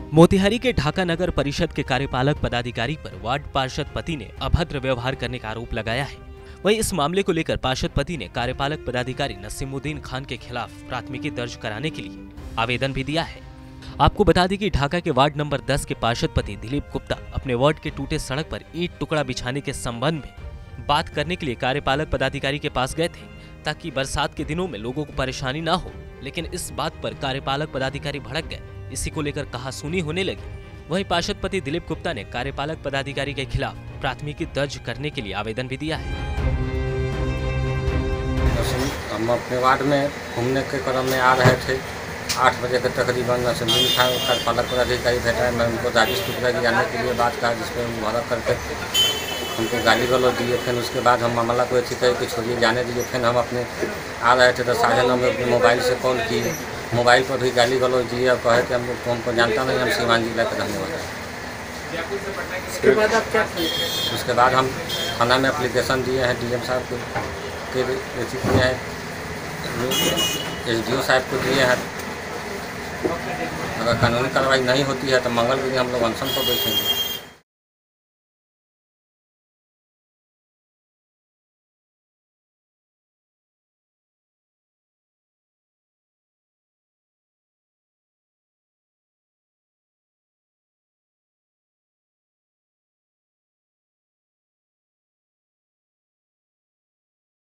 मोतिहारी के ढाका नगर परिषद के कार्यपालक पदाधिकारी पर वार्ड पार्षद पति ने अभद्र व्यवहार करने का आरोप लगाया है। वहीं इस मामले को लेकर पार्षद पति ने कार्यपालक पदाधिकारी नसीमुद्दीन खान के खिलाफ प्राथमिकी दर्ज कराने के लिए आवेदन भी दिया है। आपको बता दें कि ढाका के वार्ड नंबर 10 के पार्षद पति दिलीप गुप्ता अपने वार्ड के टूटे सड़क पर ईंट टुकड़ा बिछाने के संबंध में बात करने के लिए कार्यपालक पदाधिकारी के पास गए थे, ताकि बरसात के दिनों में लोगों को परेशानी न हो। लेकिन इस बात पर कार्यपालक पदाधिकारी भड़क गए। इसी को लेकर कहासुनी होने लगी। वहीं पार्षद पति दिलीप गुप्ता ने कार्यपालक पदाधिकारी के खिलाफ प्राथमिकी दर्ज करने के लिए आवेदन भी दिया है। हम अपने वार्ड में घूमने के क्रम में आ रहे थे। 8 बजे के तकरीबन नसीमुद्दीन खान कार्यपालक पदाधिकारी भेटा। मैं उनको राजेश टुकड़ा गिराने के लिए बात कहा, जिसमें मुहरा करके उनको गाली गलौज दिए। फिर उसके बाद हम मामला को ऐसी कहे कि छोड़िए, जाने दीजिए। फिर हम अपने आ रहे थे तो 9:30 में अपने मोबाइल से कॉल किए। मोबाइल पर भी गाली गलौज दिए और कहे कि हम लोग तो हमको जानता नहीं, हम सीवान जिला के रहने वाले हैं। उसके बाद आप क्या किए? उसके बाद हम थाना में एप्लीकेशन दिए हैं, डीएम साहब के किए हैं, एसडीओ साहब को दिए हैं। अगर कानूनी कार्रवाई नहीं होती है तो मंगल के दिन हम लोग अनशन पर बैठेंगे।